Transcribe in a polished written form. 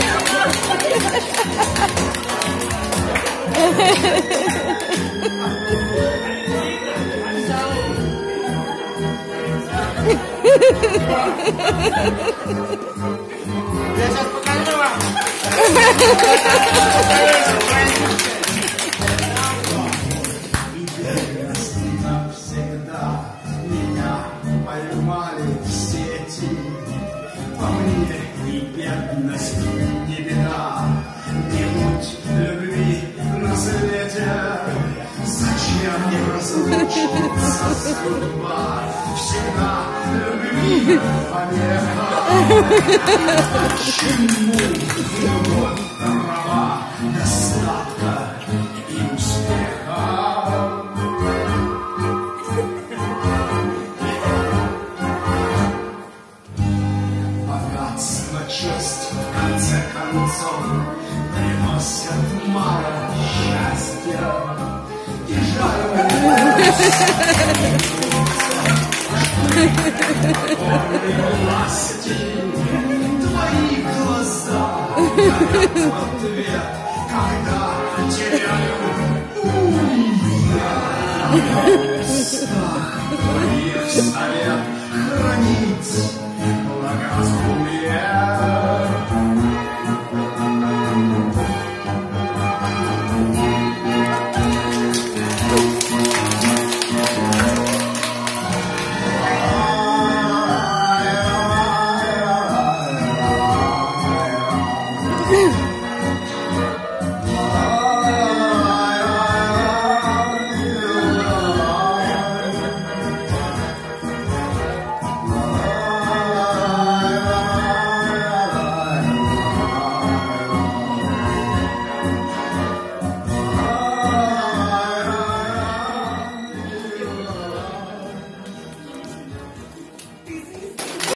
Я сейчас покажу вам. Навсегда меня поймали в сети. По мне ни бедность, ни беда, не будь любви на свете. Зачем не разлучиться, судьба? Всегда любви помеха. Почему любовь трава достатка и успеха? Богатство, честь, в конце концов, приносят мало счастья. И жаль власти, твои глаза горят в ответ, когда теряю устах твоих совет хранить